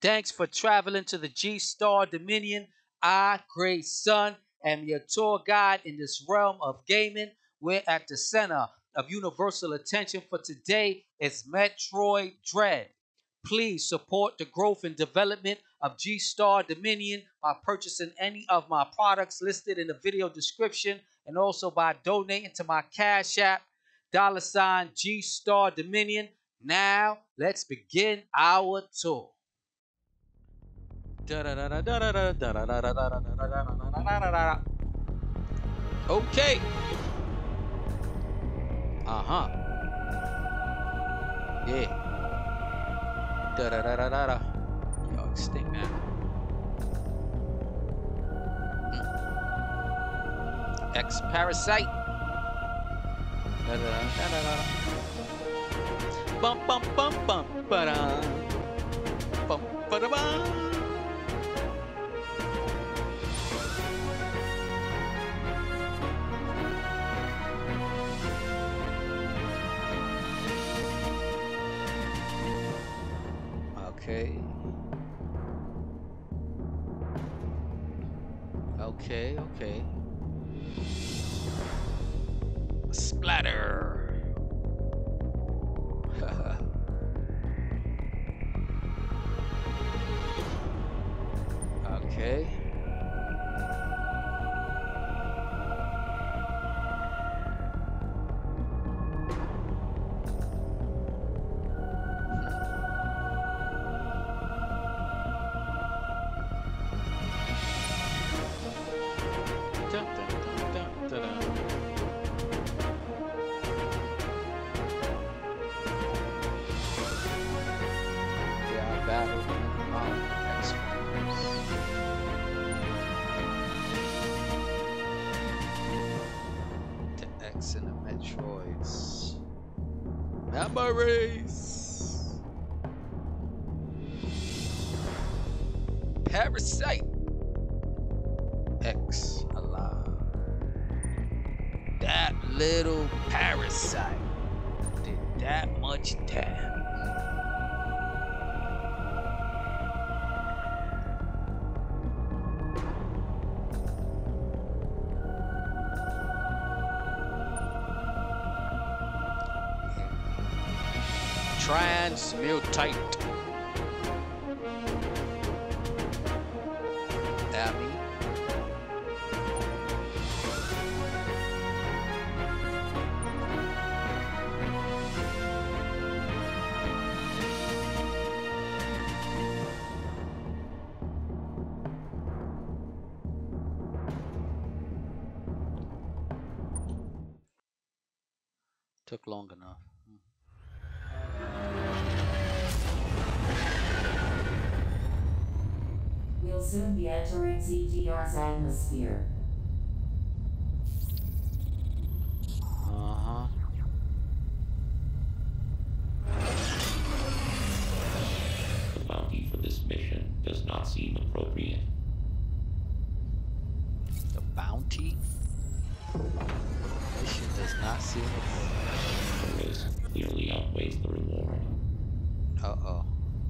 Thanks for traveling to the G-Star Dominion. I, Great Sun, am your tour guide in this realm of gaming. We're at the center of universal attention for today. It's Metroid Dread. Please support the growth and development of G-Star Dominion by purchasing any of my products listed in the video description and also by donating to my Cash App, $ G-Star Dominion. Now, let's begin our tour. Okay. Yeah. Yo, extinct now. X parasite. Bum bum bum bum ba-da. Bum ba-da-bum. Okay. Okay. Splatter. Okay. X and the Metroids. Memories. Parasite. X alive. That little parasite did that much damage. Transmutate. Abby. Took long enough. We'll soon be entering ZDR's atmosphere. The bounty for this mission does not seem appropriate. The bounty? Mission does not seem appropriate. The risk clearly outweighs the reward. Uh-oh.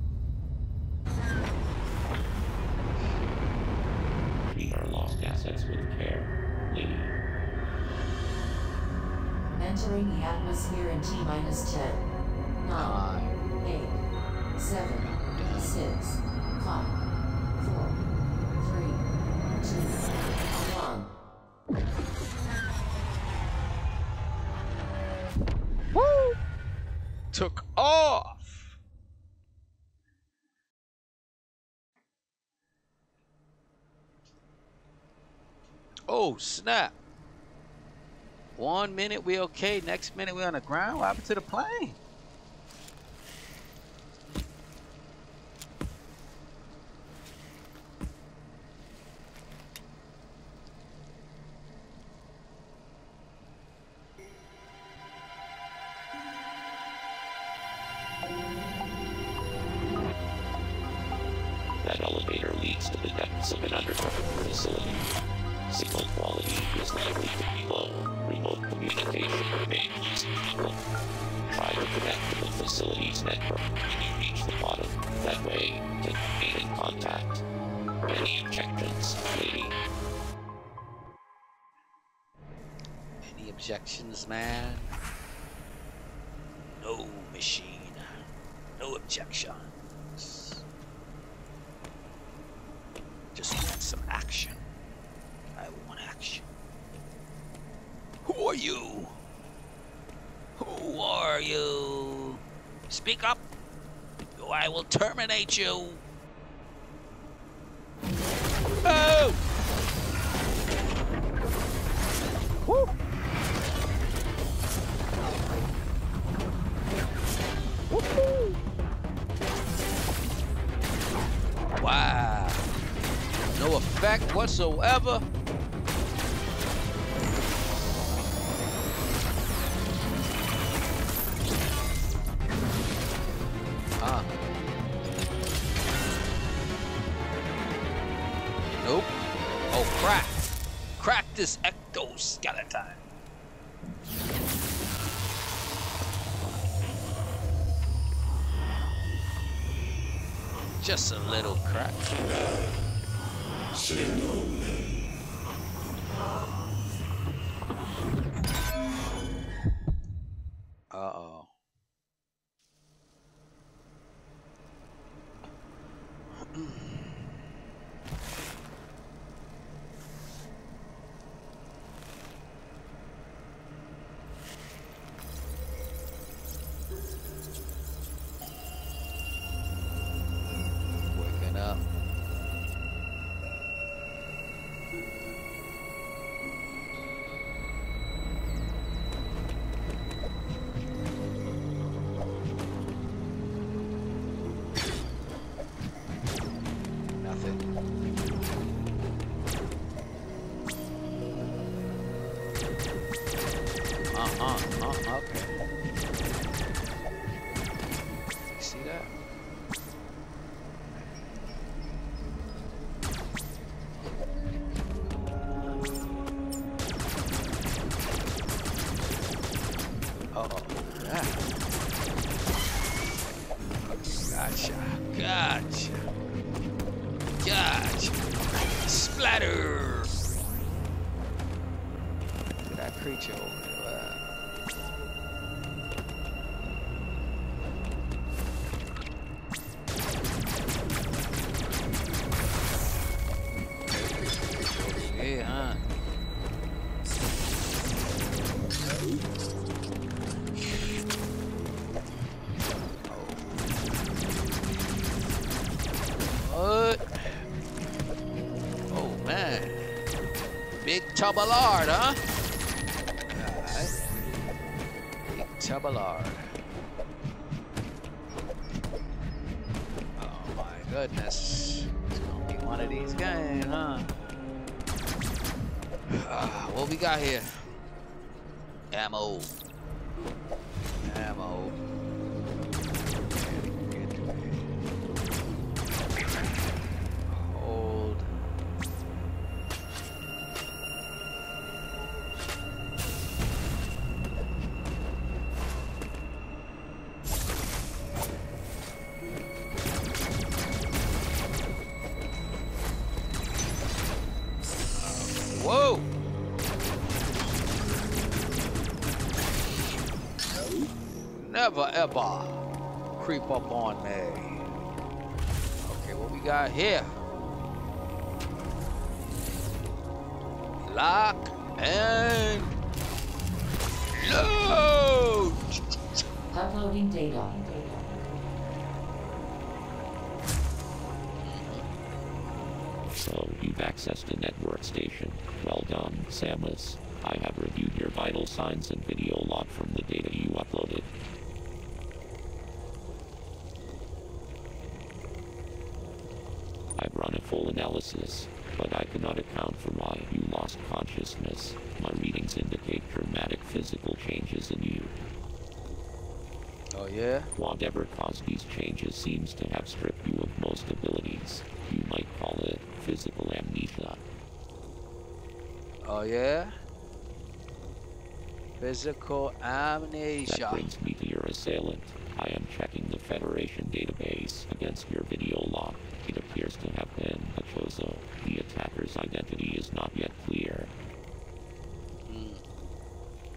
Treat our lost assets with care, lady. Entering the atmosphere in T-10. 9, 8, 7, 6, 5, 4, 3, 2, 1. Woo! Took off! Oh, snap. 1 minute we okay, next minute we on the ground. What happened to the plane? That elevator leads to the depths of an underground facility. Signal quality is likely to be low. Remote communication remains useful. Try to objections, man. No machine. No objections. Just want some action. I want action. Who are you? Who are you? Speak up, or I will terminate you. Oh! Woo! Woo-hoo! Wow. No effect whatsoever. Nope. Oh, crack. Crack this exoskeleton. Just a little crack. Uh-oh. Waking up. Okay. You see that? Uh-oh. Yeah. Gotcha. Gotcha. Gotcha. Splatter. Look at that creature over there. Ballard, huh? Alright. Big Ballard. Oh my goodness. It's gonna be one of these games, huh? What we got here? Ammo. Ammo. Hold. Whoa! Never ever creep up on me. Okay, what we got here? Lock and load! Uploading data. So, you've accessed a network station. Well done, Samus. I have reviewed your vital signs and video log from the data you uploaded. I've run a full analysis, but I cannot account for why you lost consciousness. My readings indicate dramatic physical changes in you. Oh yeah? Whatever caused these changes seems to have stripped you of most abilities. You might call it physical amnesia. Oh yeah? Physical amnesia. That brings me to your assailant. I am checking the Federation database against your video log. It appears to have been a Chozo. The attacker's identity is not yet clear.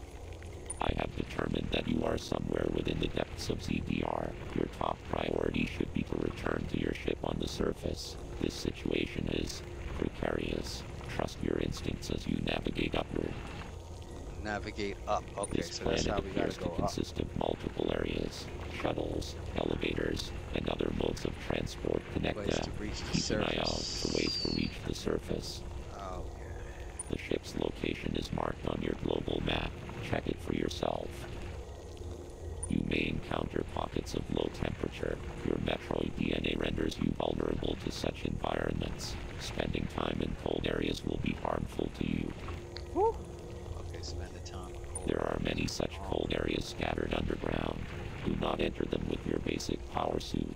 depths of ZDR, your top priority should be to return to your ship on the surface. This situation is precarious. Trust your instincts as you navigate upward. Navigate up. Okay, This so that's planet how we gotta appears to go up. consist of multiple areas, shuttles, elevators, and other modes of transport connect Ways them. to reach the Keep an eye out surface. for ways to reach the surface. Okay. The ship's location is marked on your global map. Check it for yourself. You may encounter pockets of low temperature. Your Metroid DNA renders you vulnerable to such environments. Spending time in cold areas will be harmful to you. Woo. Okay, spend the time. There are many such cold areas scattered underground. Do not enter them with your basic power suit.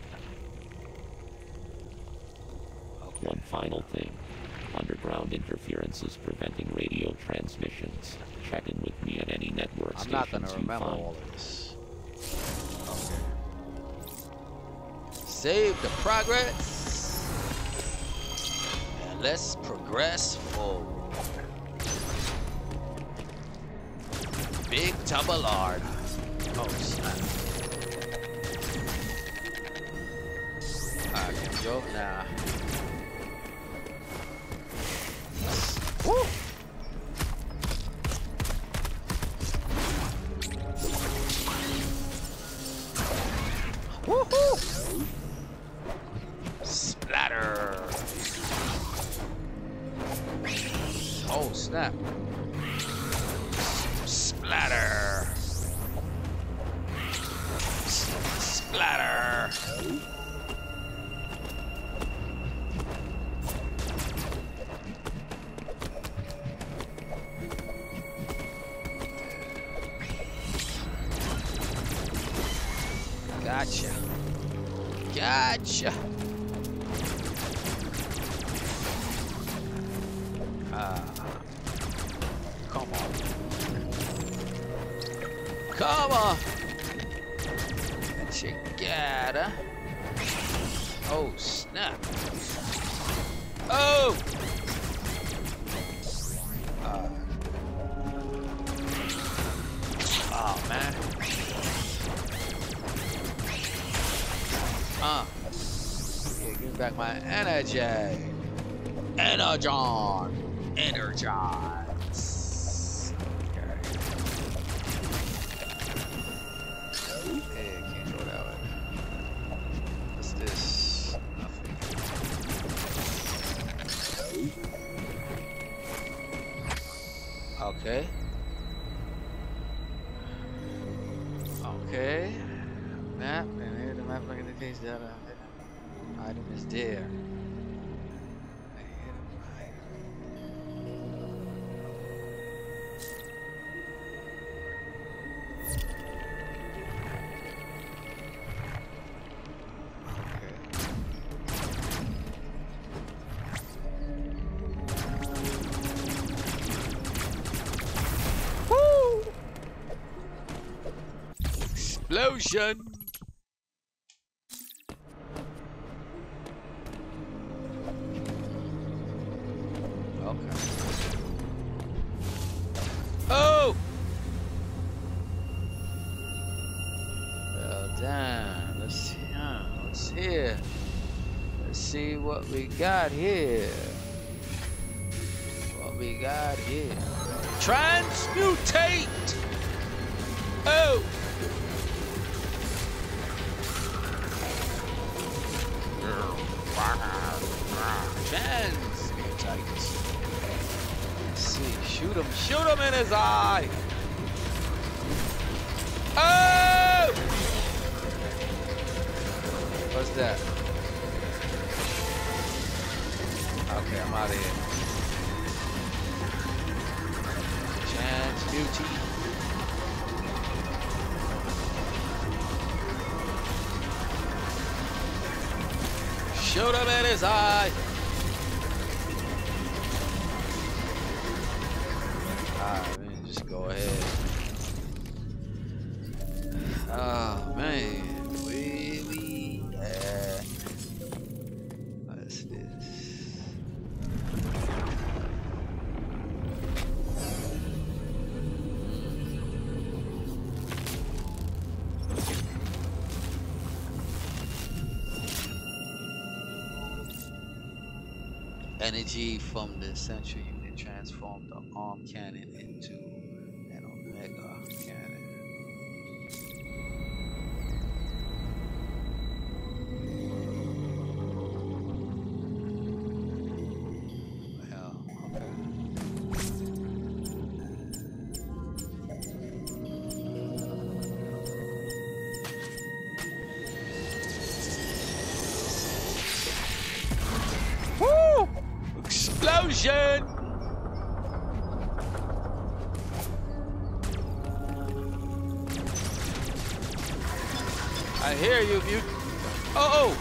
Okay. One final thing. Underground interference is preventing radio transmissions. Check in with me at any network I'm not stations gonna you remember find. all of this. Okay. Save the progress. And let's progress forward. Big Tubalard. Oh snap. Alright, can we go? Nah. Woo! Woohoo! Splatter! Oh snap! Splatter! Splatter! Gotcha. Gotcha. Come on. Come on. That you gotta. Oh, snap. Oh! Oh, man. Yeah, give me back my energy. Energon. Energize. Okay. Hey, can't go that way. What's this? Nothing. Okay. Okay. Map, and here the map indicates that item is there. Woo! Explosion! Okay. Oh! Well, damn. Let's see. What's here? Let's see what we got here. What we got here? Transmutate! Oh! Transmutate. Let's see. Shoot him in his eye. Oh! What's that? Okay, I'm out of here. Transmutate. Shoot him in his eye. Alright, man, just go ahead. Oh man, really? What's this? Energy from the central unit transformed the arm cannon into an omega cannon. Well, okay. Woo! Explosion! I hear you, Mute. Oh!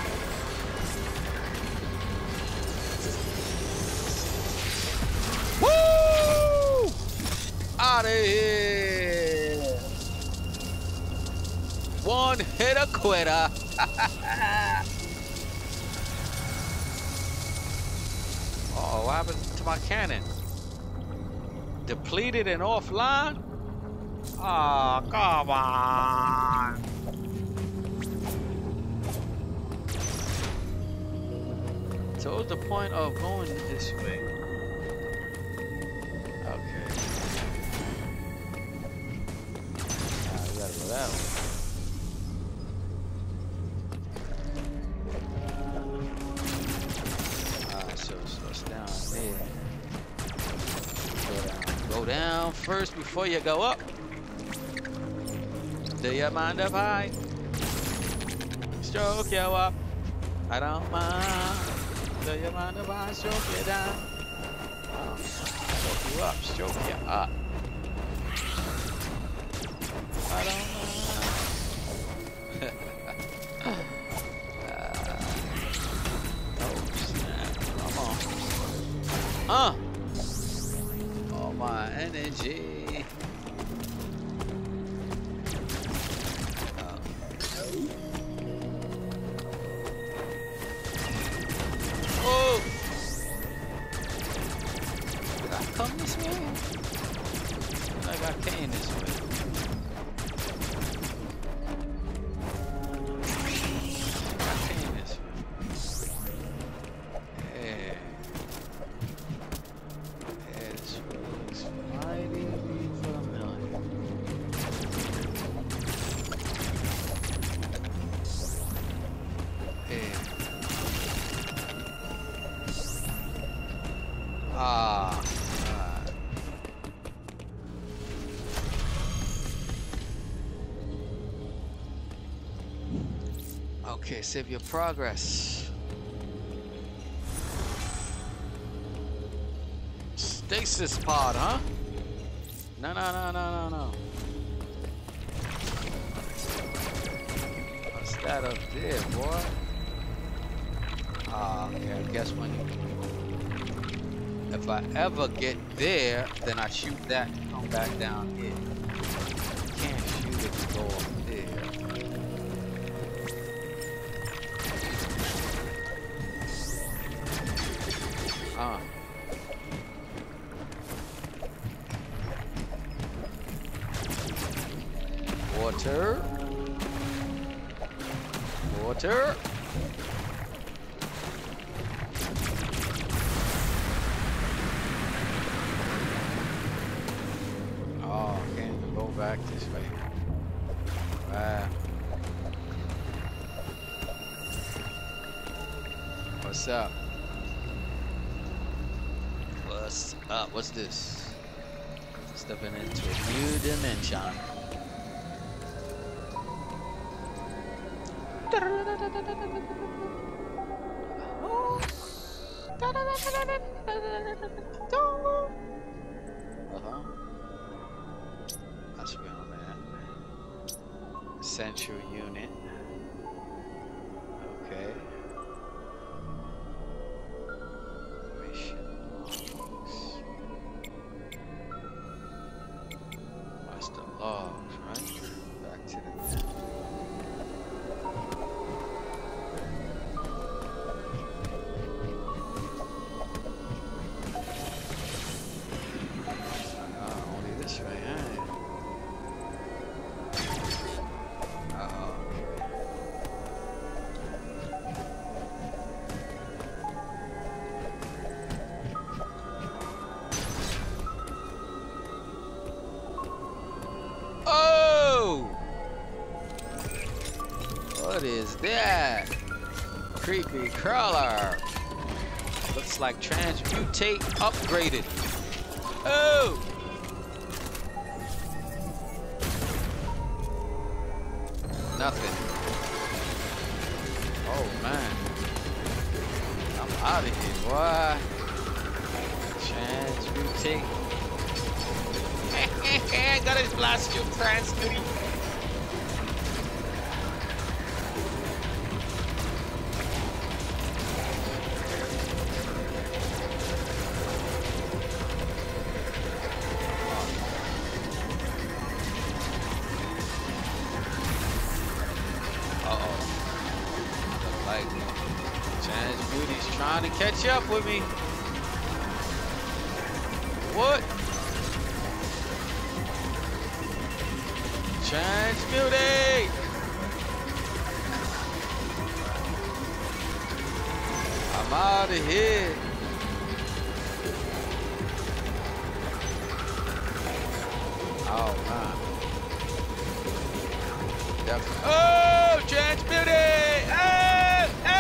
Woo! Out of here! One hitter quitter. Oh, what happened to my cannon? Depleted and offline? Oh, come on. So what's the point of going this way? Okay. Now we gotta go that way. So it's down there. Go down first before you go up. Do you mind if I stroke you up? I don't mind. Do you mind if I stroke you down? Stroke you up, stroke you up. I don't mind. Oh snap! Come on. All my energy. Oh! Did I come this way? Like I came this way. I came this way. Yeah. Yeah, this looks mighty familiar. Yeah. Ah, right. Okay, save your progress. Stasis pod, huh? No. What's that up there, boy? Ah, okay, I guess when you... If I ever get there, then I shoot that and come back down here. You can't shoot if you go up there. Water. Water. Oh, can't go back this way. Wow. What's up? What's up? What's this? Stepping into a new dimension. That's where I'm at. Central unit. Okay. Mission logs. That's the logs, right? Back to the map. Only this way, huh? is that? Creepy crawler. Looks like Transmutate upgraded. Oh! Nothing. Oh man. I'm out of here, boy. Transmutate. I got his blast you, Transmutate. Trying to catch up with me. What? Transmutate! I'm out of here. Oh man. Oh, Transmutate! Oh, oh!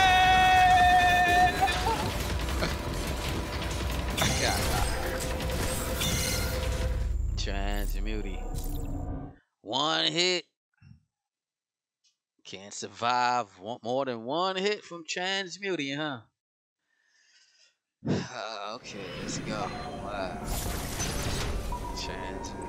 Transmutate. One hit. Can't survive more than one hit from Transmutate, huh? Okay, let's go. Wow. Transmutate.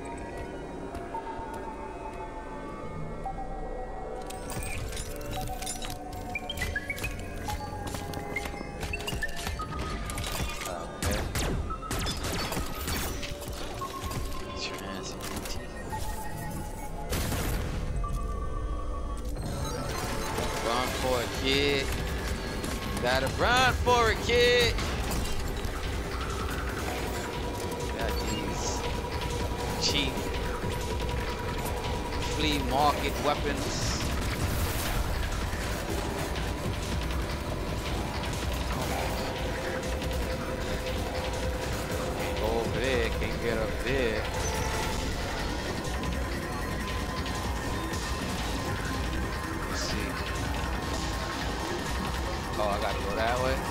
Kid, gotta run for it, kid. Got these cheap flea market weapons. Can't go over there, can't get up there. Oh, I gotta go that way.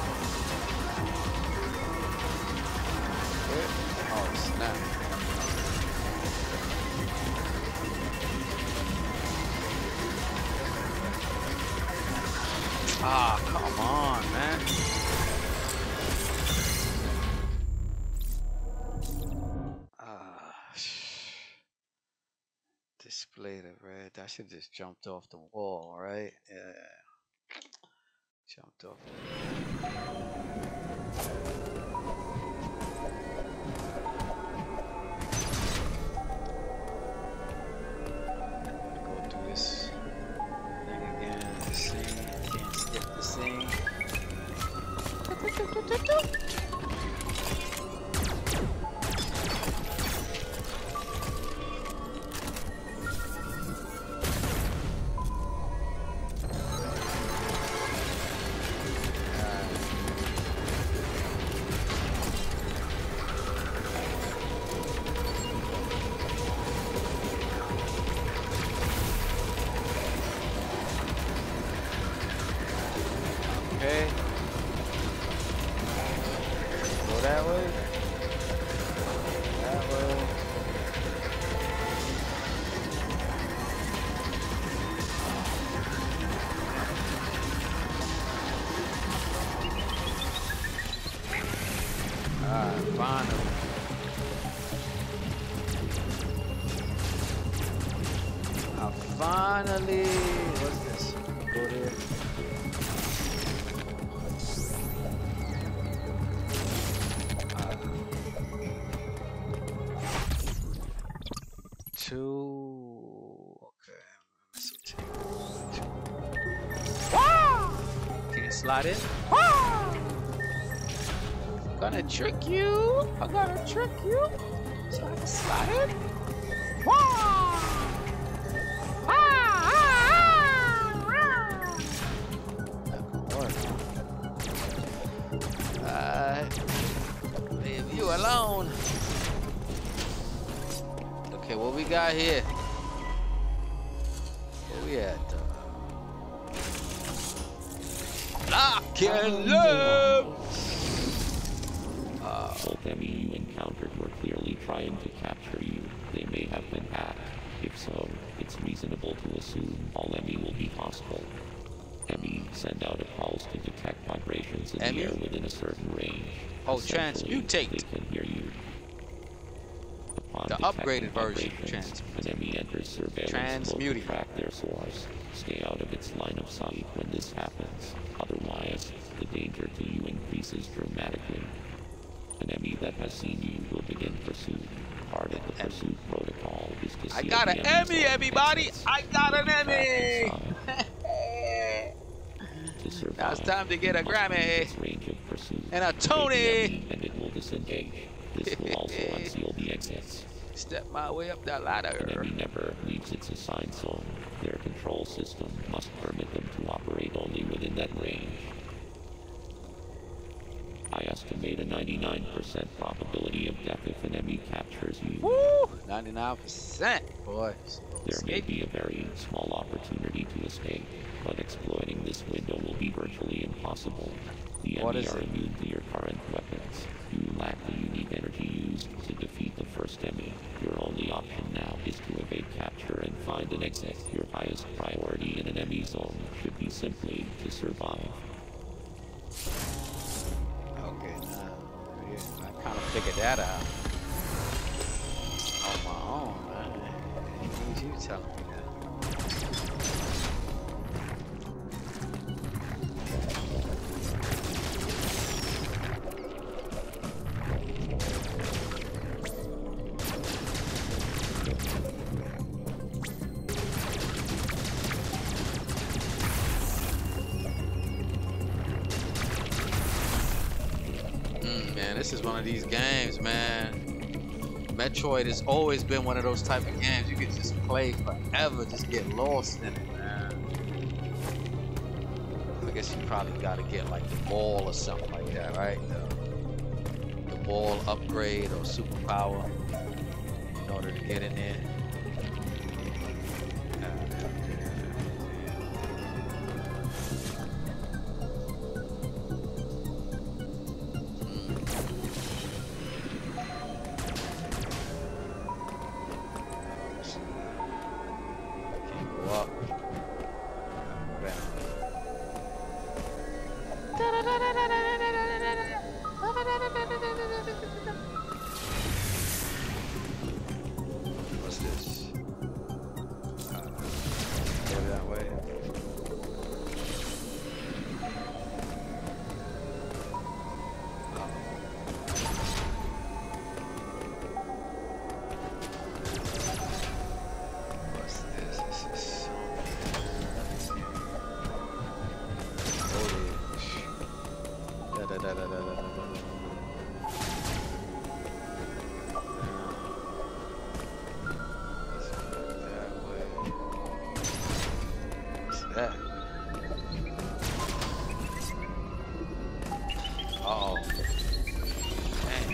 Oh, snap. Ah, come on, man. Display the red. I should just jumped off the wall, right? Yeah. Jumped off. Go do this thing again. The scene. Can't skip the scene. Okay. Go that way. That way. Alright, finally. Finally. What's this? Go there. Okay. Wow! Can't slide in. Wow! Gonna trick you. I'm gonna trick you. So I can slide in. Wow! Leave you alone. Okay, what we got here? Where we at? I can live. Both enemy you encountered were clearly trying to capture you. They may have been hacked. If so, it's reasonable to assume all enemy will be hostile. Enemy send out a pulse to detect vibrations in the air within a certain range. Oh, Essentially, Transmutate. They can hear you. Upon The detecting upgraded version. vibrations, an enemy enters surveillance mode to Transmutate. track their source. Stay out of its line of sight when this happens. Otherwise, the danger to you increases dramatically. An enemy that has seen you will begin pursuit. Part of the pursuit protocol is to see I got an Emmy, everybody! I got an Emmy! Now it's time to get a Grammy and a Tony! And it will disengage. This will also unseal the exits. Step my way up that ladder. An enemy never leaves its assigned zone. Their control system must permit them to operate only within that range. I estimate a 99% probability of death if an enemy captures you. Woo! 99%, boy. There may be a very small opportunity to escape, but exploiting this window will be virtually impossible. The enemy are immune to your current weapons. You lack the unique energy used to defeat the first enemy. Your only option now is to evade capture and find an exit. Your highest priority in an enemy zone should be simply to survive. Okay, now, yeah, I kind of figured that out. On my own, man. What you telling me that? Man, this is one of these games, man. Metroid has always been one of those type of games you can just play forever, just get lost in it, man. I guess you probably gotta get like the ball or something like that, right? The ball upgrade or superpower in order to get in there. What's this? Go that way. What's this? This is Da da da da da da da. That. Uh-oh. Dang.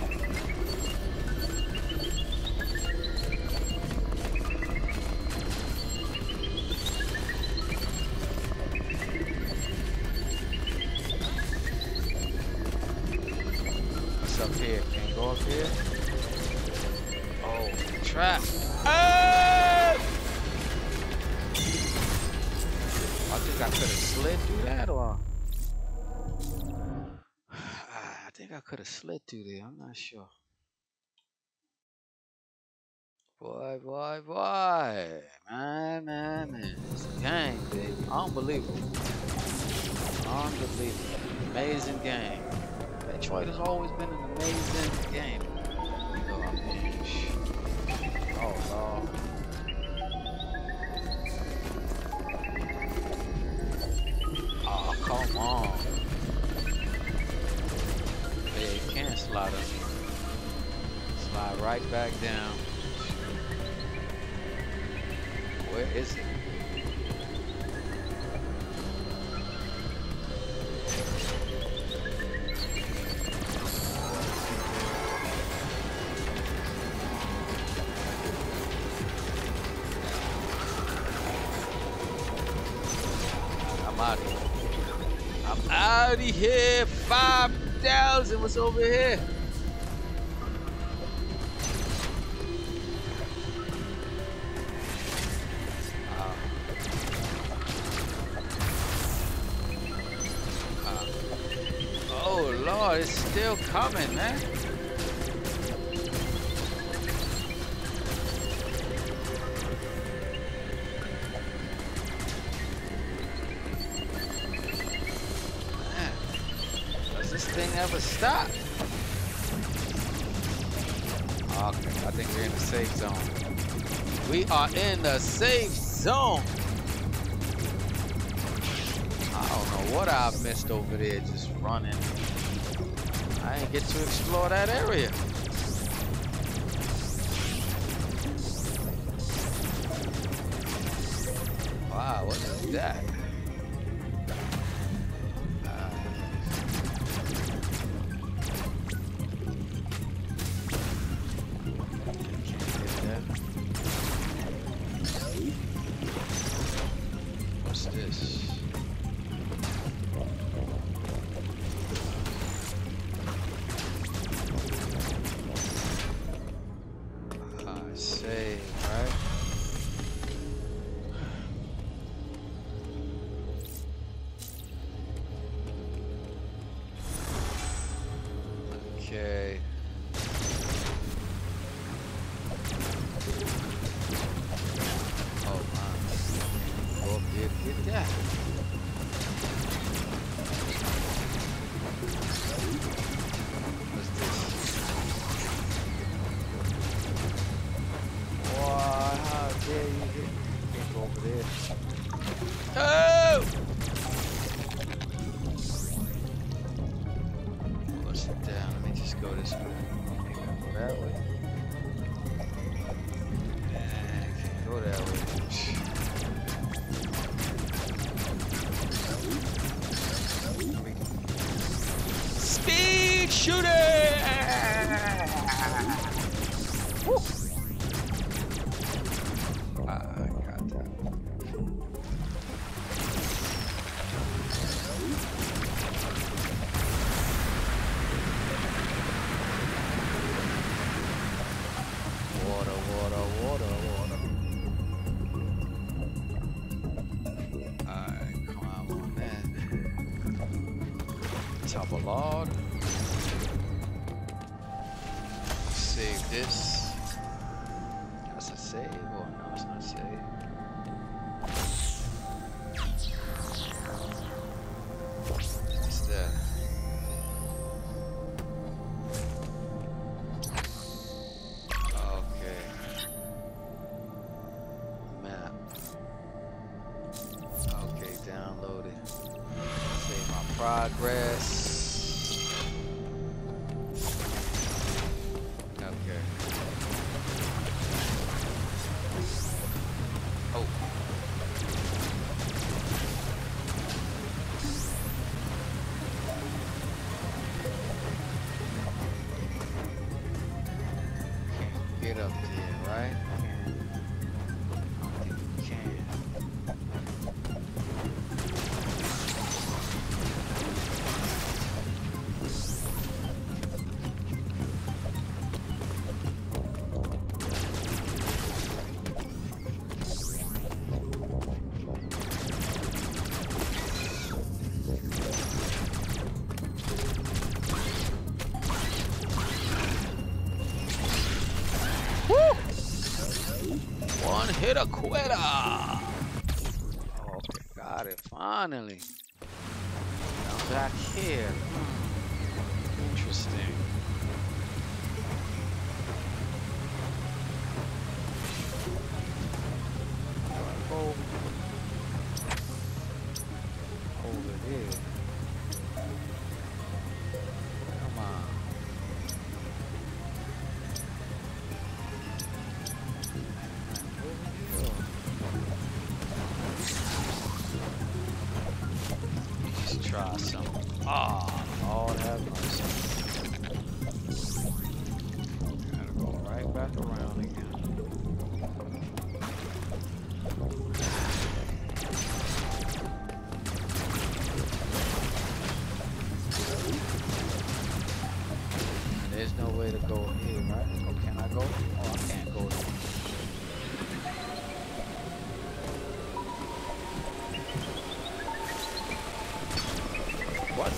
What's up here? Can't go up here? Oh, trap. Ah! I think I could have slid through that, or I think I could have slid through there. I'm not sure. Boy, man. It's a game, baby. Unbelievable. Amazing game. Metroid has always been an amazing game. Oh man. Oh Lord. Oh, come on. Yeah, you can't slide up. Slide right back down. Where is it? I'm out of here. I'm out Nobody here. 5,000. What's over here? Oh Lord, it's still coming, man. Does this thing ever stop? Okay, I think we're in the safe zone. We are in the safe zone. I don't know what I missed over there just running. I didn't get to explore that area. Wow, what is that? What's this? Save, right? Okay. Oh my. Go up there to get that. What's this? Wow, how dare you hit me? Can't go over there. Oh! What's it down? Let me just go this way. Maybe I'll go that way. Can't go that way. Speed shooting! Woo! I got that. Water, water, water, water. Alright, climb on that. Top of log. Save this. That's a save, or no, it's not a save. What's that? Okay. Map. Okay, download it. Save my progress. Okay. Oh. Can't get up there, right? I don't think you can. One hit a quitter. Okay, got it. Finally. Now back here. Interesting. Go over here. Come on. Just try some. Ah, Lord have mercy. Gotta go right back around again.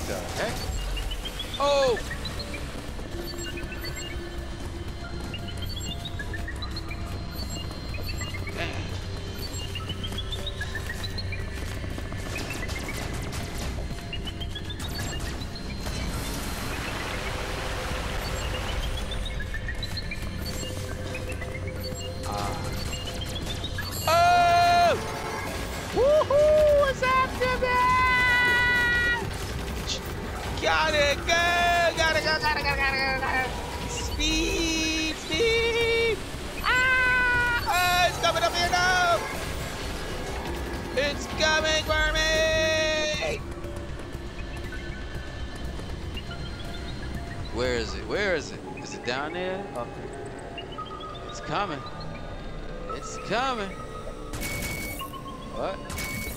the heck? Oh! Damn. Oh! Woohoo! What's after me? Got it! Go! Got it! Speed! Speed! Ah! Oh, it's coming up here now! It's coming for me! Where is it? Where is it? Is it down there? Okay. It's coming. It's coming. What?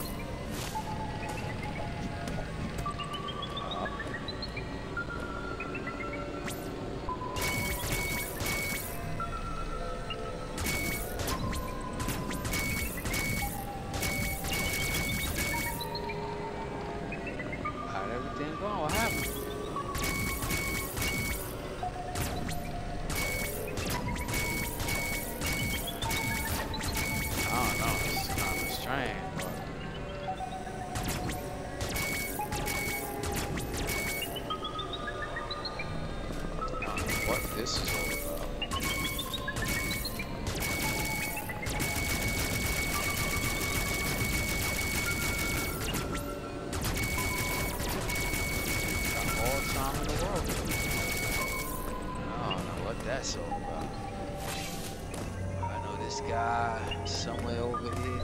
How'd everything go? What happened? I don't know. It's kind of strange. I don't know what this is all about. Got all the time in the world. I don't know what that's all about. I know this guy somewhere over here.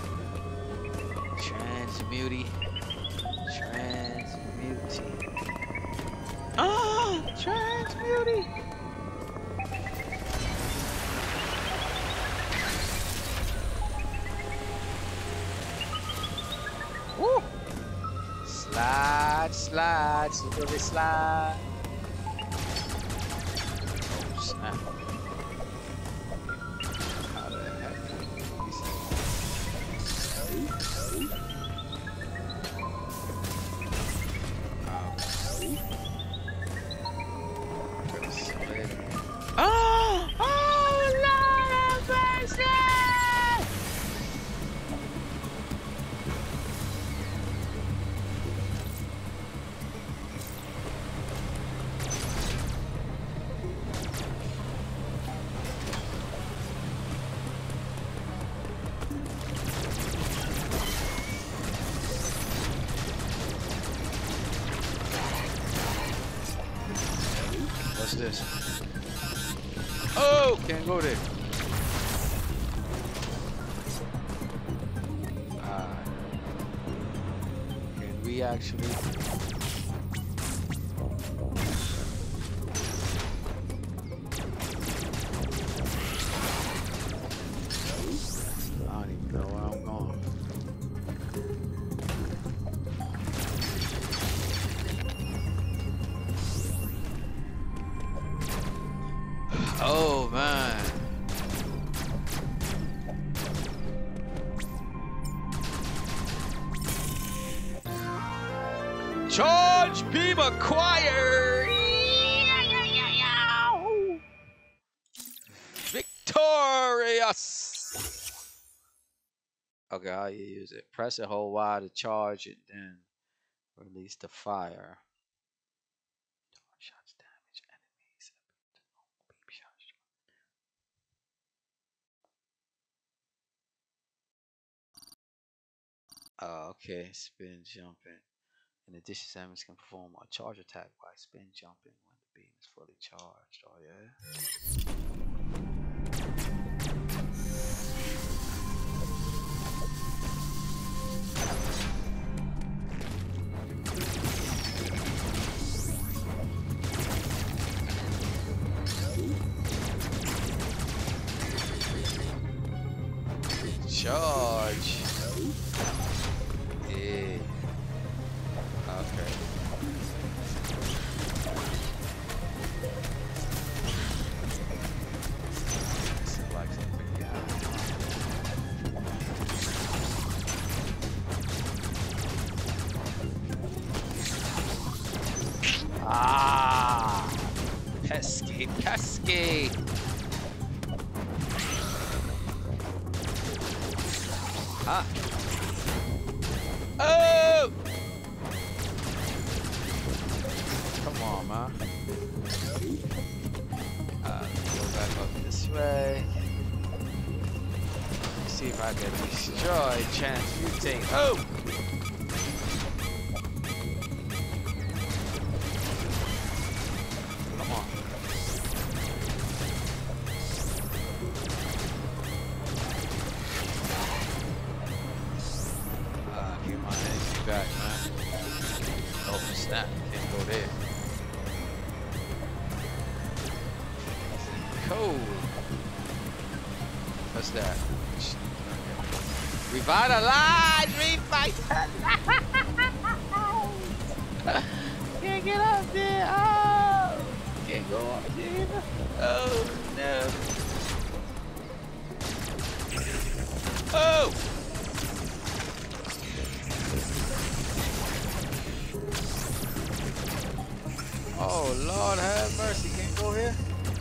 Transmutate. Ah! Transmutate! Woo! Slide, slide, slippery slide. Oh, snap. How the heck? Oh! Oh, Lord have mercy! What's this? Oh, can't go there. Can we actually? I don't even know where I'm going. Oh man. Charge beam acquired. Victorious. Okay, how you use it? Press and hold Y to charge it, then release the fire. Shots damage enemies. Beam shots. Oh, okay. Spin jumping. In addition, Samus can perform a charge attack by spin jumping when the beam is fully charged. Oh yeah. Charge. Yeah. Okay. Ah! Pesky, pesky! Huh? Oh! Come on, man. Go back up this way. See if I can destroy Transmutate. Oh! Come on. Get my energy back, man. Oh, snap. Can't go there. Cold. What's that? Revitalize! Revitalize! Can't get up there! Oh! Can't go up there! Oh, no! Oh! Oh, Lord have mercy. Can't go here?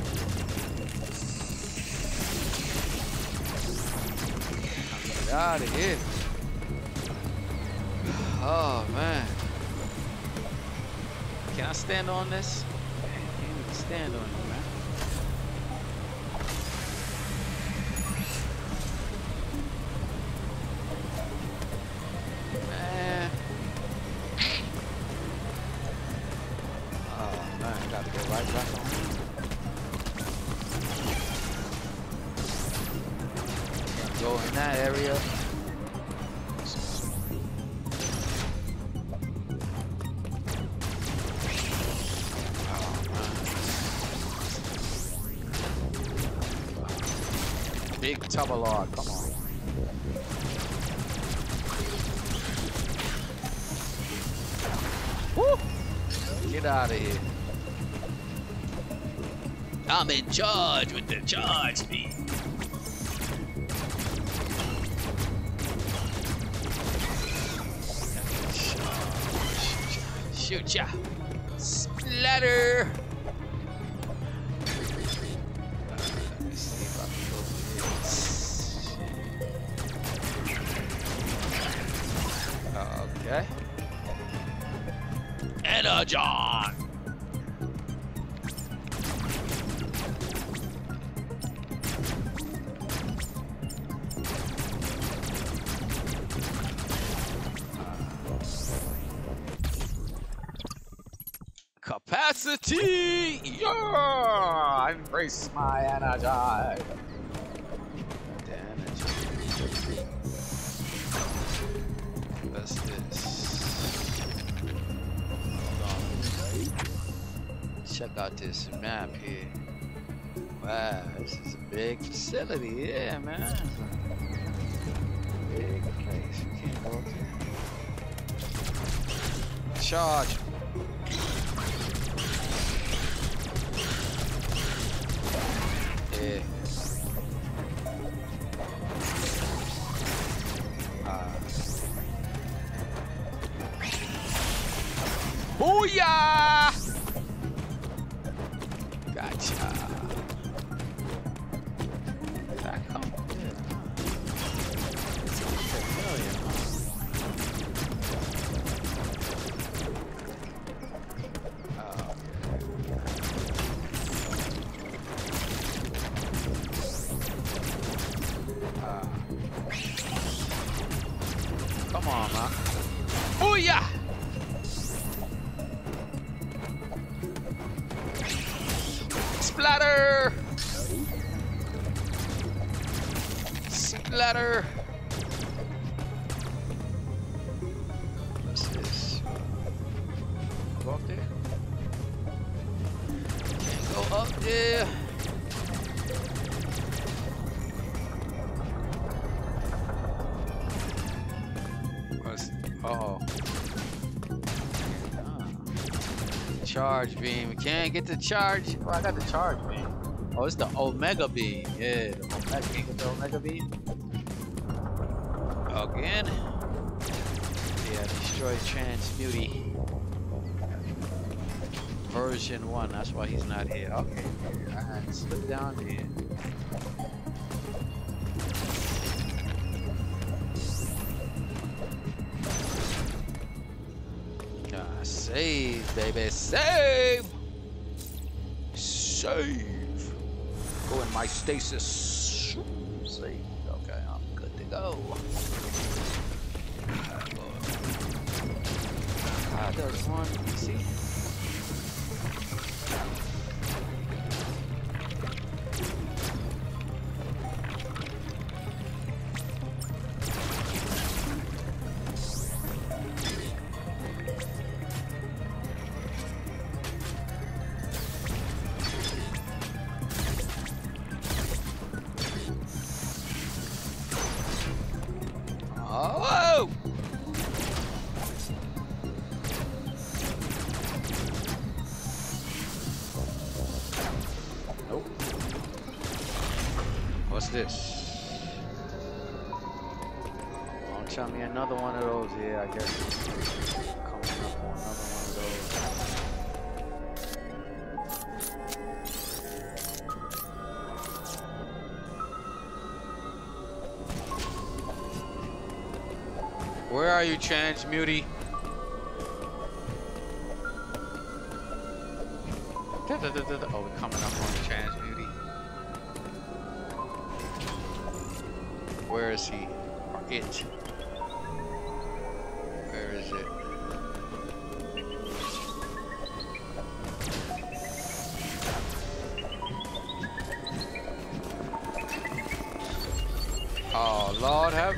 Get out of here. Oh, man. Can I stand on this? I can't even stand on it, man. Man. Oh, man. I gotta go right back on. Can't go in that area. Big Tubalard, come on. Woo! Get out of here. I'm in charge with the charge speed. Shoot ya. Splatter. Okay. Energon. Capacity. Yeah! Embrace my energy. What's this? Check out this map here. Wow, this is a big facility, yeah, man. Big place. We can't go there. Charge. Yeah. Booyah! Gotcha. That come good. Familiar, huh? Come on, man. Booyah! Splatter! Splatter! What's this? Go up there? Can't go up there. What's... Uh-oh. Charge beam. We can't get the charge. Oh, I got the charge beam. Oh, it's the Omega beam. Yeah, the Omega. Can't get the Omega beam. Again. Yeah, destroy Transmutate. version 1. That's why he's not here. Okay, I had to slip down here. Save, baby, save! Save! Go in my stasis. Save. Okay, I'm good to go. There's one, you see? Oh! Nope. What's this? Don't tell me another one of those. Yeah, I guess. Coming up on another one of those. Where are you, Transmutate? Oh, we're coming up on Transmutate. Where is he? Or it? Where is it? Oh, Lord have.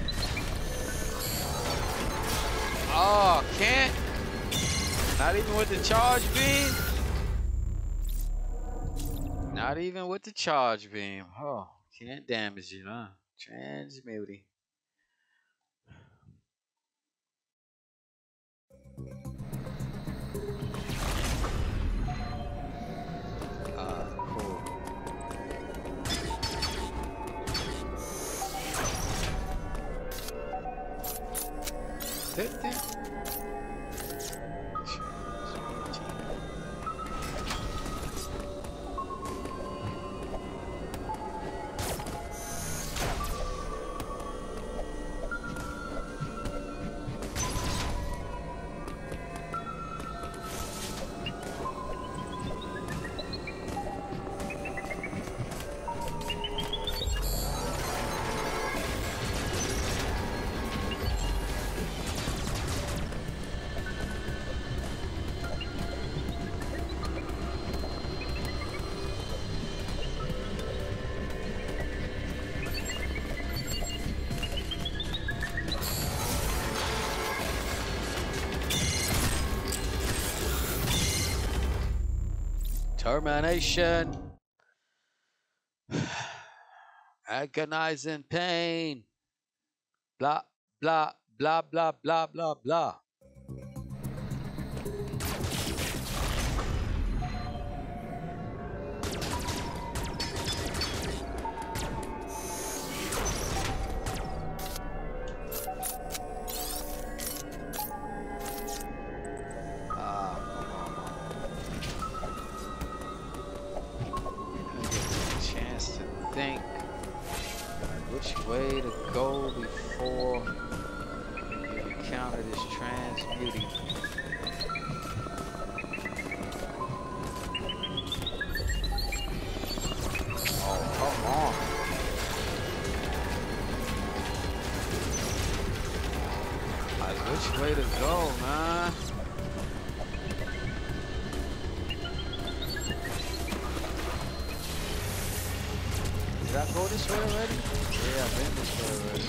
Oh, can't. Not even with the charge beam. Not even with the charge beam. Oh, can't damage you, huh? Transmutate. Cool. Termination. Agonizing pain. Blah, blah, blah, blah, blah, blah, blah. Way to go before you encounter this Transmutate. Oh, come on. Like, which way to go, man? Did I go this way already? Yeah, I've been this way already.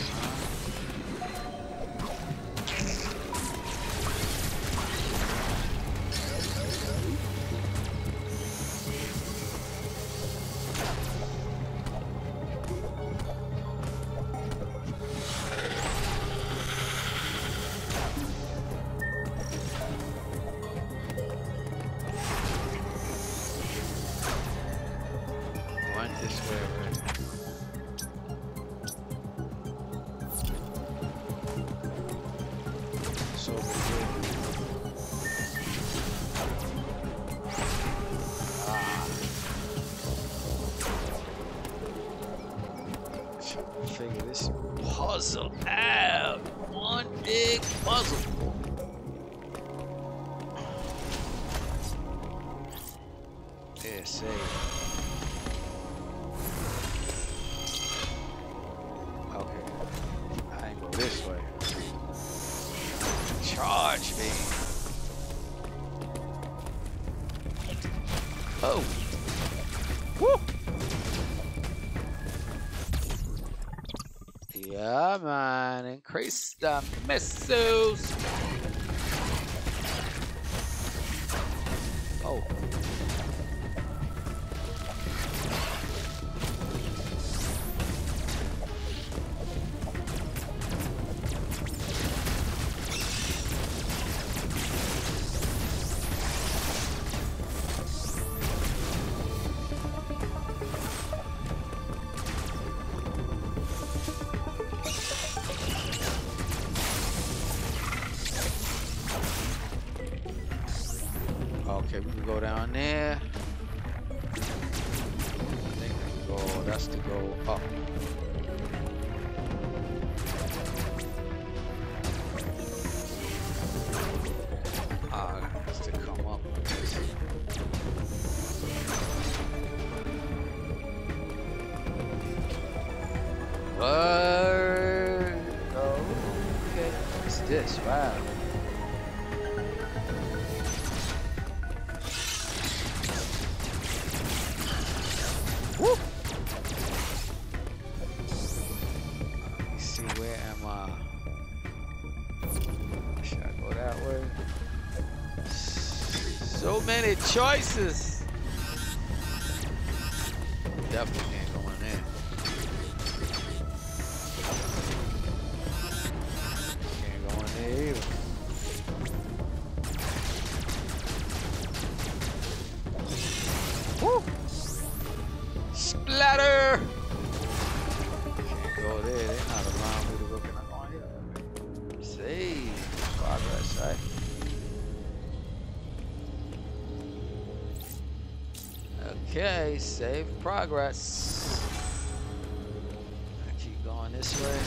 Went this way already. Figure this puzzle out. One big puzzle. Yeah, save. Okay. I ain't go this way. Charge me. Oh. Woo! Yeah, man. Increase the missiles. Oh. Okay, we can go down there. I think we can go, that's to go up. Ah, that's to come up. What? Oh, okay. What's this? Wow. Woo! Let me see, where am I? Should I go that way? So many choices! Definitely can't go in there. Can't go in there either. Woo! Splatter! Can't go there, they're not allowing me to go. Can I go in here? Save progress, right? Okay, save progress. I keep going this way.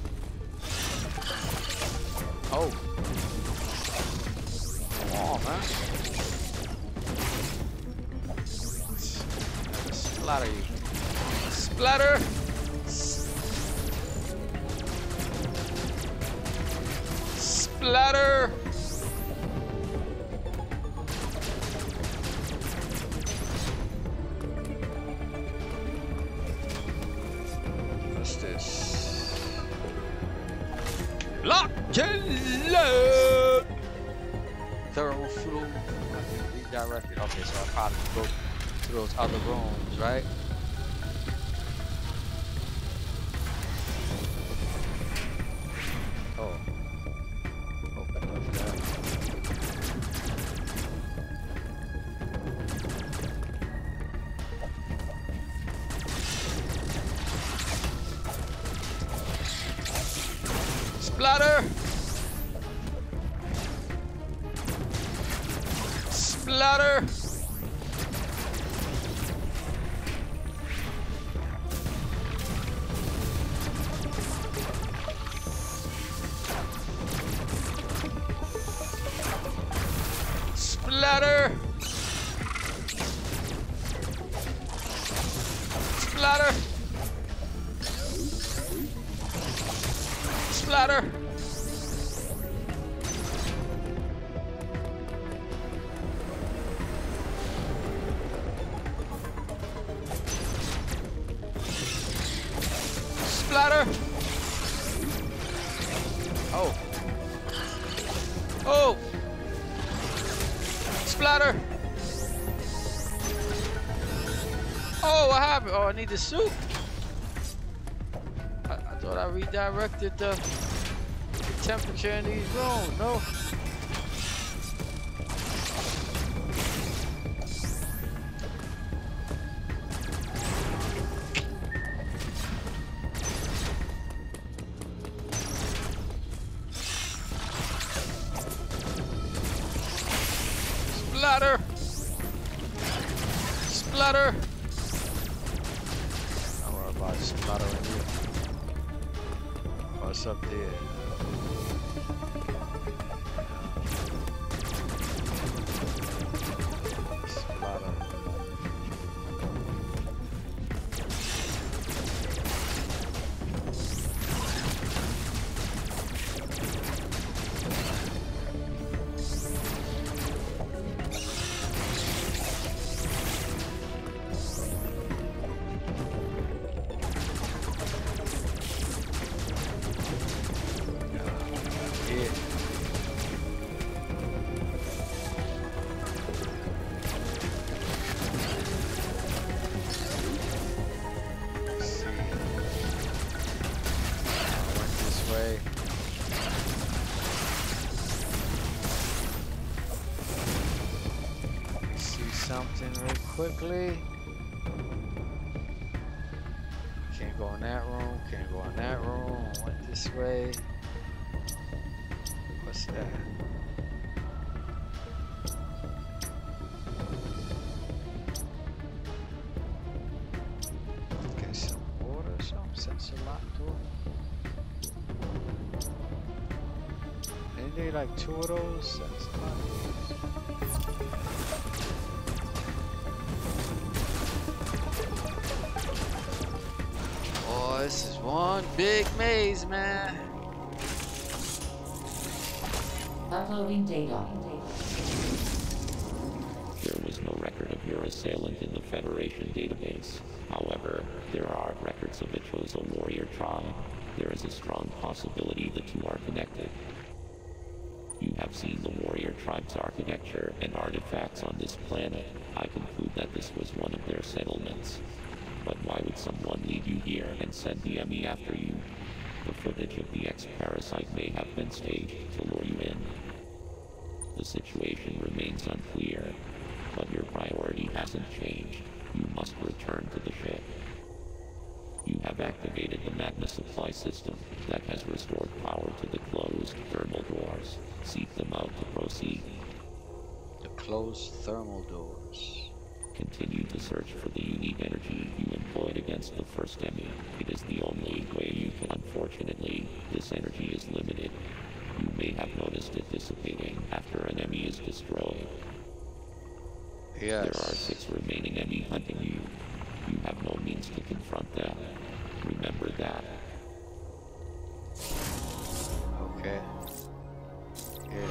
Oh. Come on, man. Splatter you. Splatter! Splatter! What's this? Lock and load! Thermal fuel. Redirected. Okay, so I probably go to those other rooms, right? Oh. Open up that. Splatter! Splatter! Splatter! Splatter! Splatter! Splatter! Oh. Oh! Splatter! Oh, what happened? Oh, I need the soup. I thought I redirected the temperature in these rooms. No. Splatter! Splatter! Don't worry about splatter What's up there? Splatter. Something real quickly. Can't go in that room, can't go in that room. Went this way. What's that? Okay, some water or something. Sense a locked door. Ain't they like two of those? Sense a locked doors. This is one big maze, man. Uploading data. There was no record of your assailant in the Federation database. However, there are records of it was a warrior tribe. There is a strong possibility the two are connected. You have seen the warrior tribe's architecture and artifacts on this planet. I conclude that this was one of their settlements. But why would someone lead you here and send the enemy after you? The footage of the X-Parasite may have been staged to lure you in. The situation remains unclear, but your priority hasn't changed. You must return to the ship. You have activated the magna supply system that has restored power to the closed thermal doors. Seek them out to proceed. The closed thermal doors. Continue to search for the unique energy you employed against the first enemy. It is the only way you can. Unfortunately, this energy is limited. You may have noticed it dissipating after an enemy is destroyed. Yes. There are 6 remaining enemy hunting you. You have no means to confront them. Remember that. Okay. Yeah.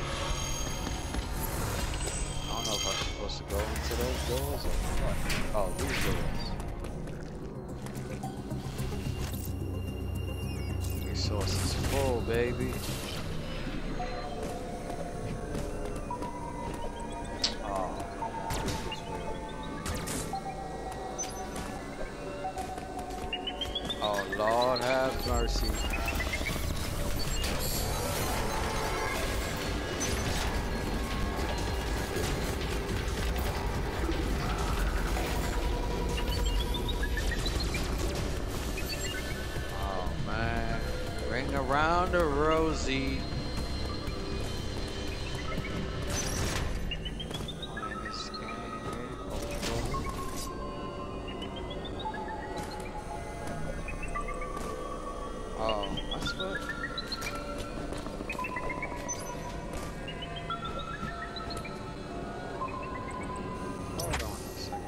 I don't know if I'm supposed to go into those doors or what. Oh, these doors. Resources full, baby. Oh, come on. Oh, Lord have mercy. Around a Rosie. Oh, that's what. Hold on a second.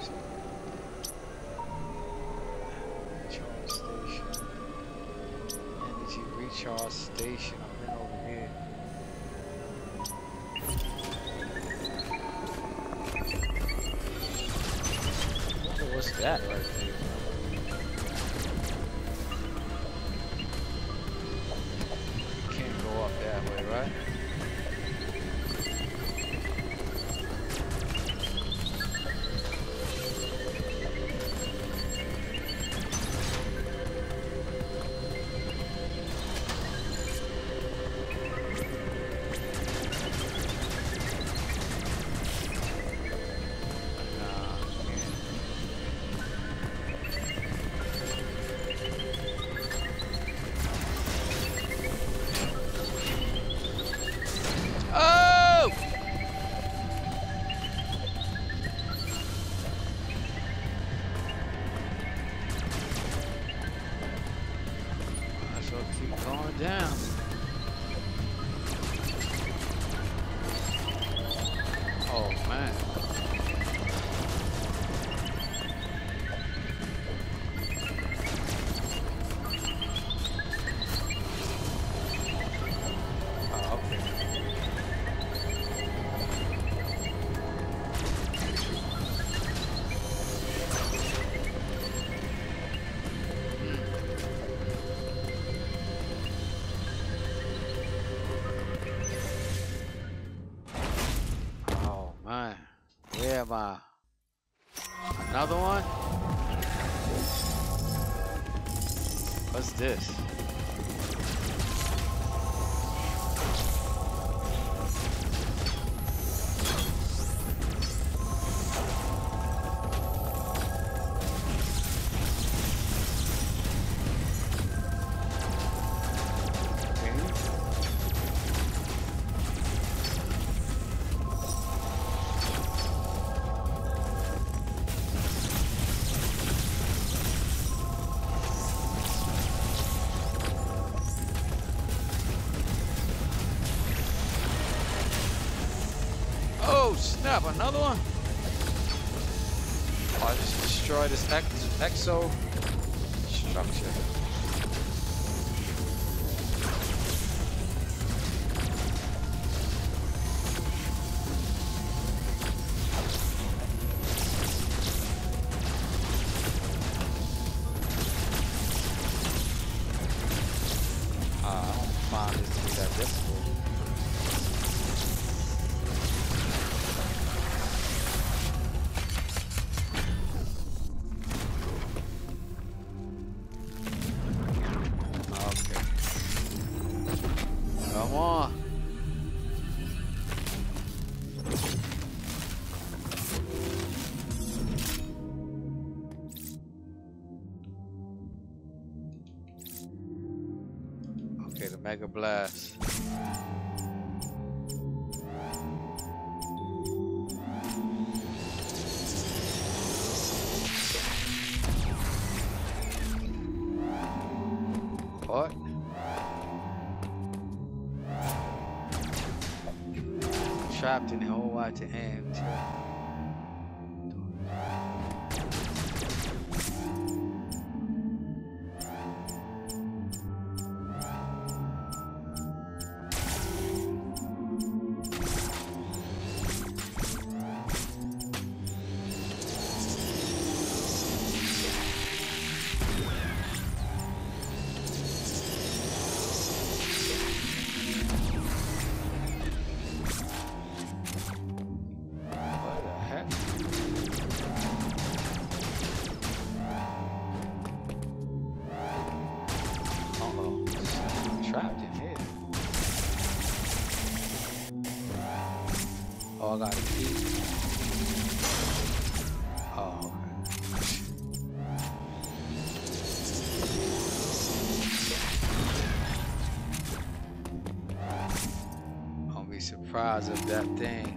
Recharge station. I've been over here. I wonder what's that right there? Can't go up that way, right? down. Oh man. Oh, okay. Oh man. Where am I? Another one? What's this? Oh snap, another one? Oh, I just destroyed this exo structure. I don't find this to be that difficult. Come on. Okay, the Mega Blast. What? Trapped in the whole wide to aim to. Trapped in here. Oh, I got a key. Oh, okay. Don't be surprised if that thing.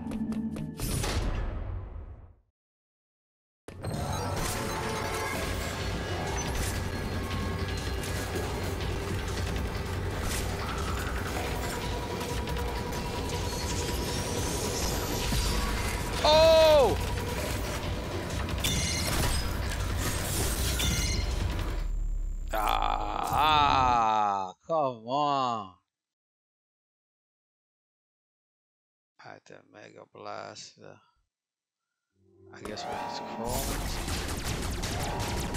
Oh! Come on. Alright, that Mega Blast. I guess when it's crawling.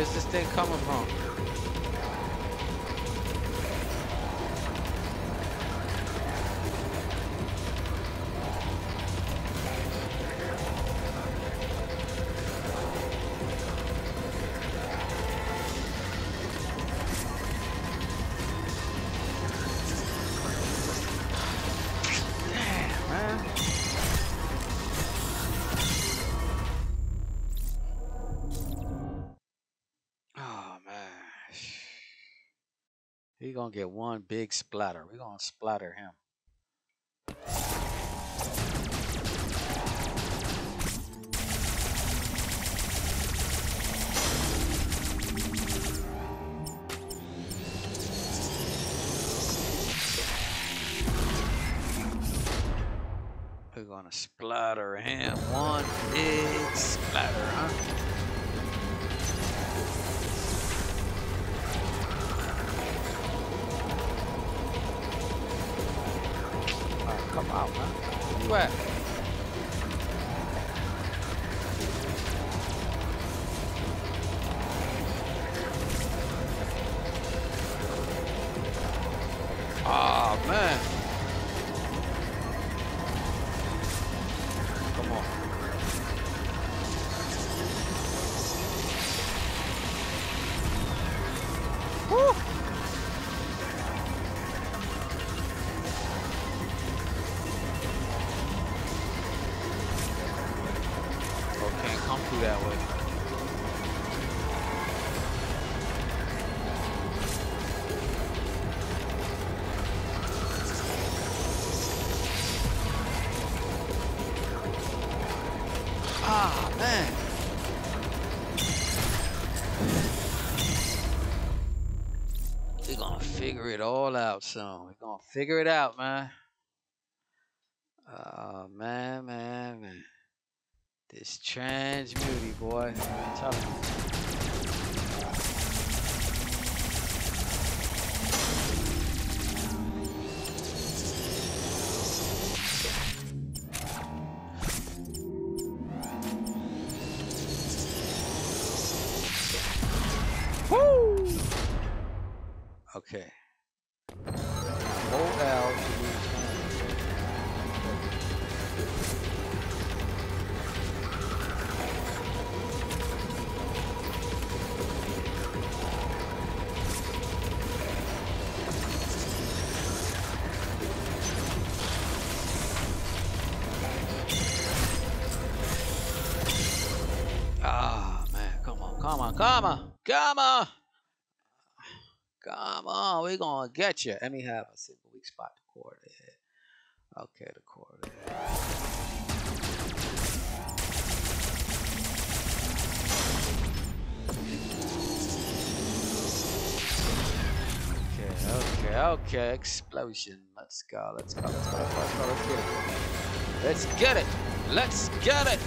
Where's this thing coming from? He gonna get one big splatter. We're gonna splatter him. We're gonna splatter him. One big splatter, huh? Come out, man. Where you at? Oh, man. Come on. Woo! That way. Ah, man. We're gonna figure it all out soon. We're gonna figure it out, man. Oh, man. This Transmutate, boy. I'm telling you. Woo! Okay. Hold L to do Come on, we're gonna get you. Let me have a single weak spot to core there. Okay, the core there. Okay, explosion. Let's go. Let's get it. Let's get it.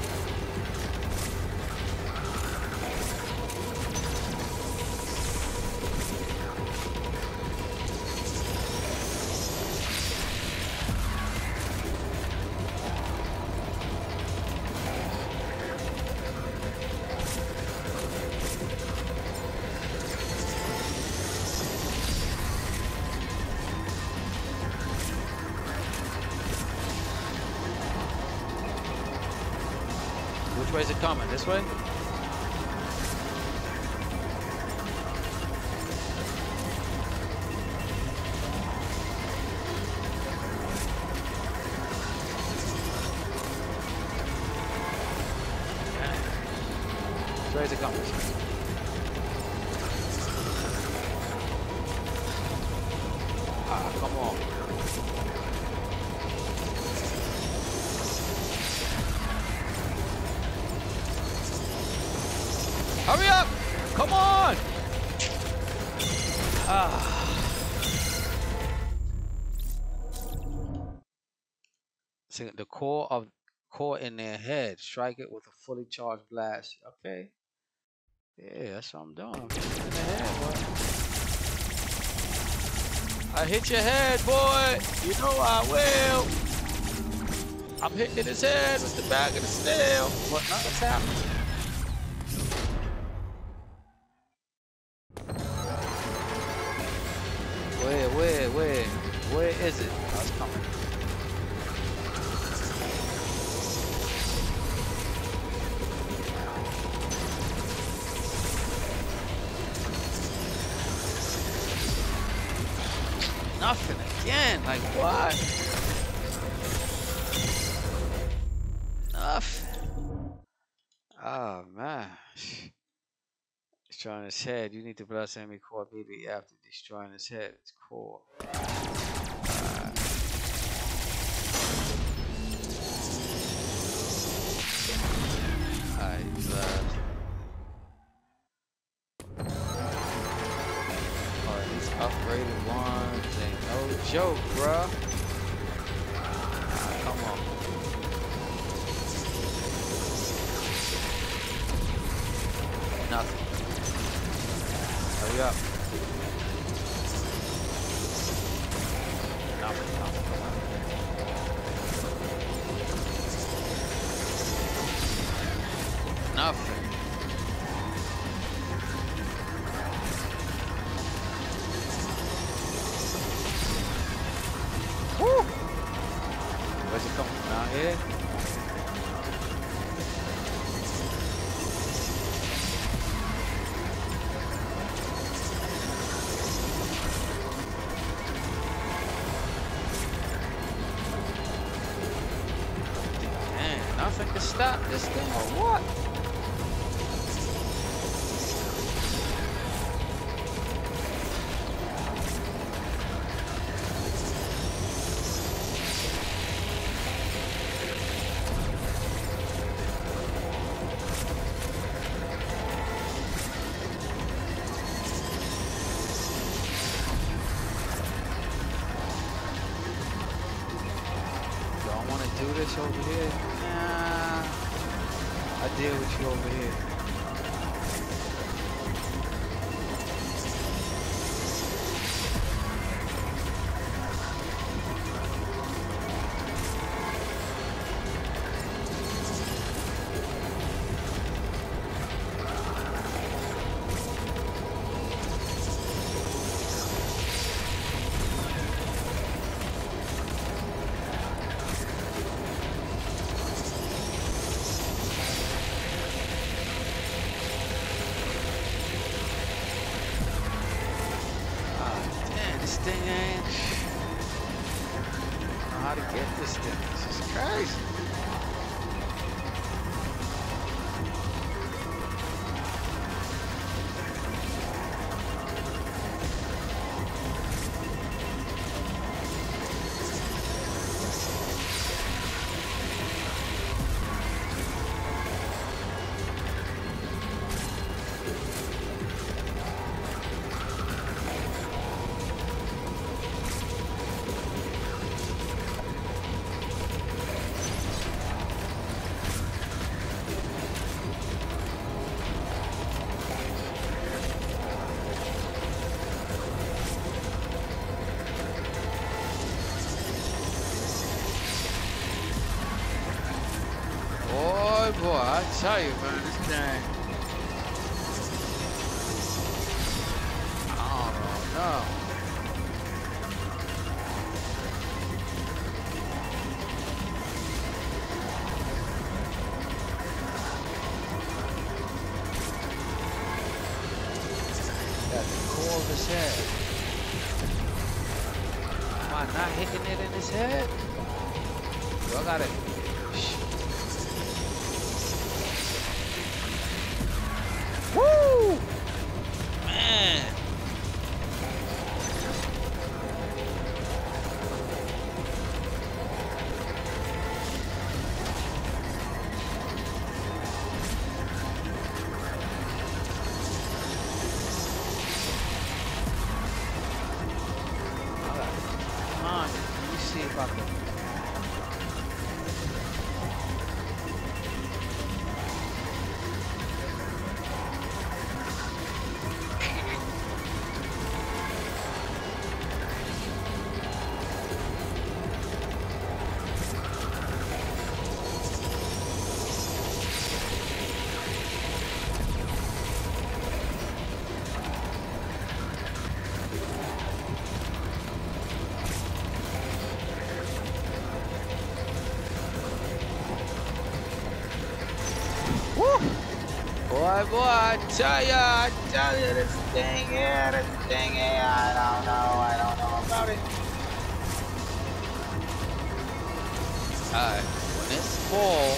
Which way is it coming? This way? Which way is it coming? Ah, come on. Hurry up! Come on! See the core in their head. Strike it with a fully charged blast. Okay. Yeah, that's what I'm doing. I'm hitting in the head, boy. I hit your head, boy. You know I will. I'm hitting his head with the bag of the steel. What? Nothing's happening. is it? Oh, it's coming. Nothing again. Like what? Nothing. Oh man. Destroying his head. You need to bless enemy core immediately after destroying his head. It's core. Alright, alright, these upgraded ones ain't no joke, bruh. Come on. Nothing. Hurry up. Nothing. Nothing. Woo! Where's it coming from? Out here? Nothing can stop this thing or what? Don't want to do this over here. I deal with you over here. This thing ain't. I don't know how to get this thing. This is crazy. Boy, I tell you, man, this thing. I don't know. At the core of his head. Am I not hitting it in his head? Do I gotta? Woo! Man. Come on, let me see if I can. boy, I tell you, this thing here, I don't know about it. Alright, when it's full,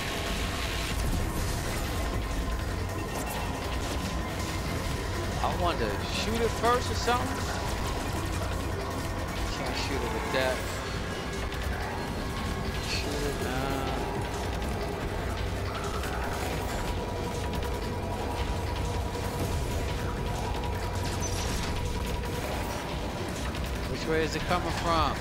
I want to shoot it first or something. Can't shoot it with that. Shoot it now. Which way is it coming from?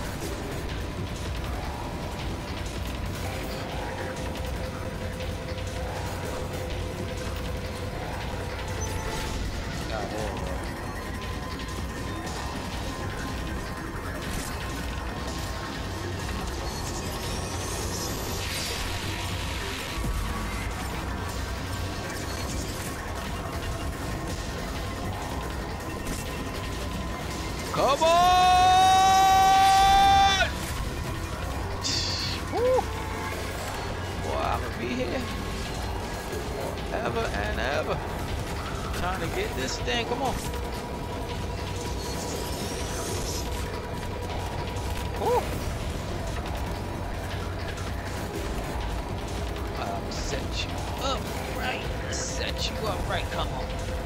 Ah, there we go. Come on! Woo! Boy, I'm gonna be here forever and ever. Trying to get this thing. Come on. Woo! I'll set you up right. Set you up right. Come on.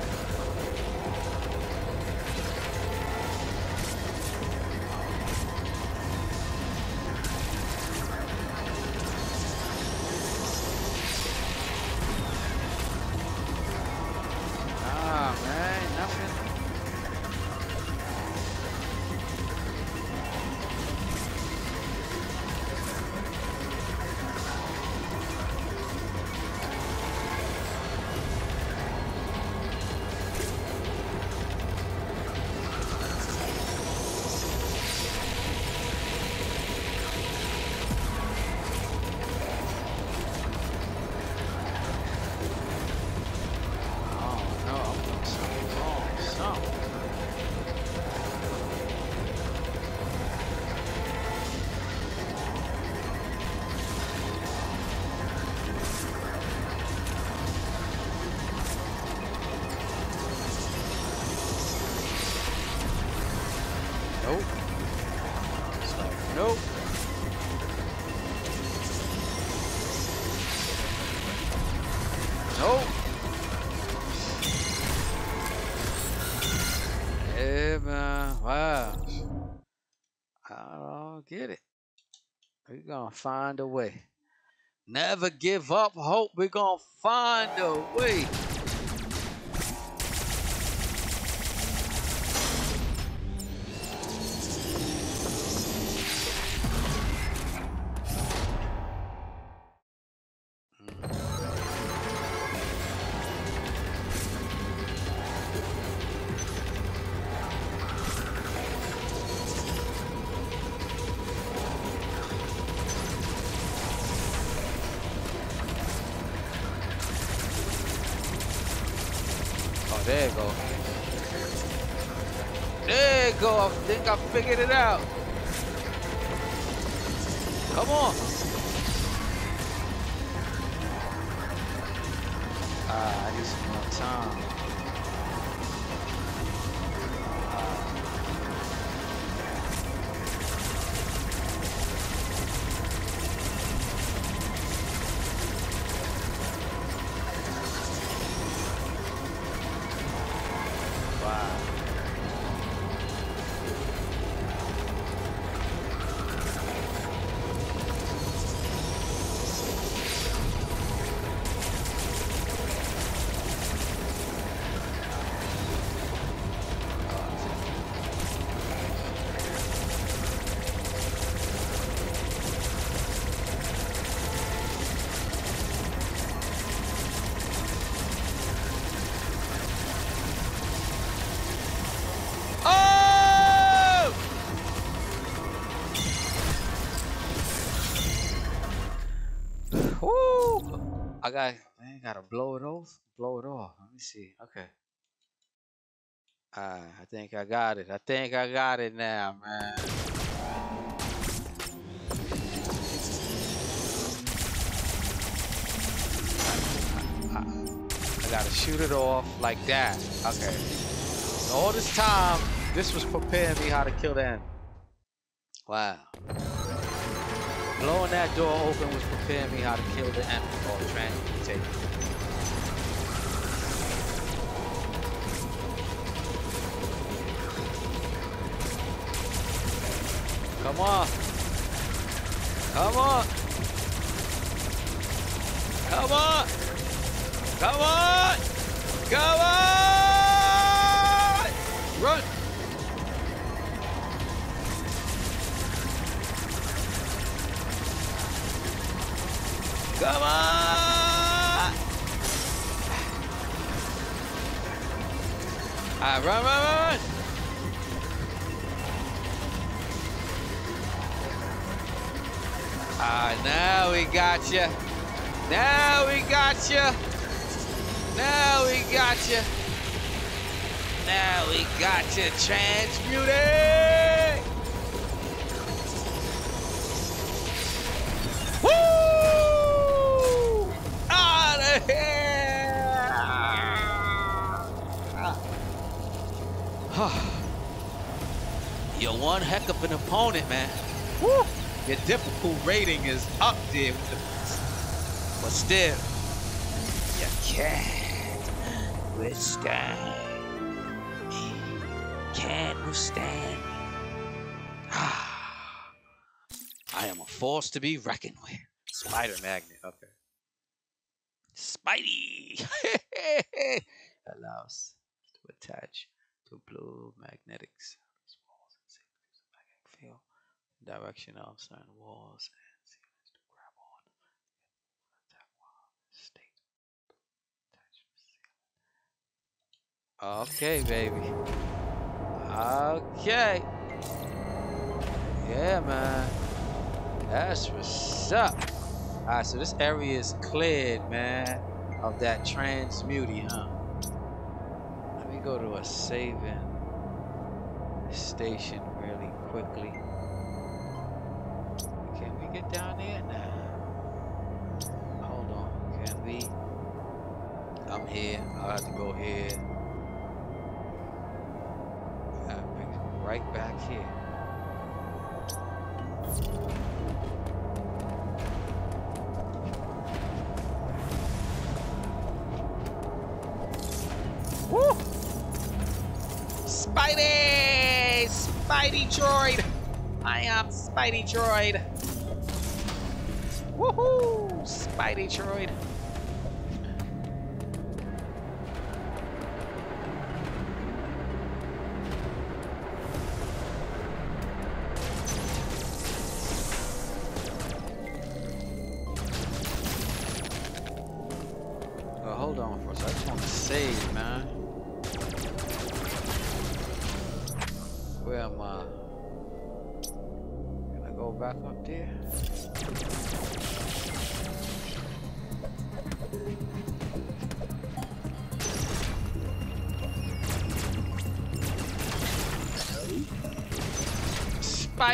Nope. It's like, nope. Nope. Yeah, man. Wow. I don't get it. We're gonna find a way. Never give up hope. We're gonna find a way. There you go. There you go. I think I figured it out. Come on. I need some more time. Woo! I gotta blow it off. Blow it off. Let me see. Okay. I think I got it. I think I got it now, man. I gotta gotta shoot it off like that. Okay. All this time, this was preparing me how to kill the enemy. Wow. Blowing that door open was preparing me how to kill the enemy or transmutate. Come on. Come on. Come on. Come on. Come on. Run. Come on. All right, run, run, run, run. Now we got you. Now we got you. Now we got you. Now we got you. Transmutate. Woo! Out of here. You're one heck of an opponent, man. Woo! Your difficult rating is up there with the, but still, you can't withstand me. Can't withstand me. I am a force to be reckoned with. Spider magnet, okay. Spidey allows to attach to blue magnetics. Magnetic field. Direction of certain walls and ceilings to grab on. Attack while state. Okay, baby. Okay. Yeah, man. That's what's up. Alright, so this area is cleared, man, of that transmutate, huh? Let me go to a saving station really quickly. Get down there now. Hold on. Can we? I'm here. I'll have to go here. Right back here. Woo! Spidey! Spideytroid! I am Spideytroid! Woohoo! Spideytroid. Well, hold on for a second. I just want to save, man. Where am I? Can I go back up there?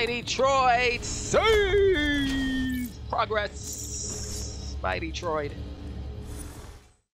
Spideytroid, save! Progress! Spideytroid.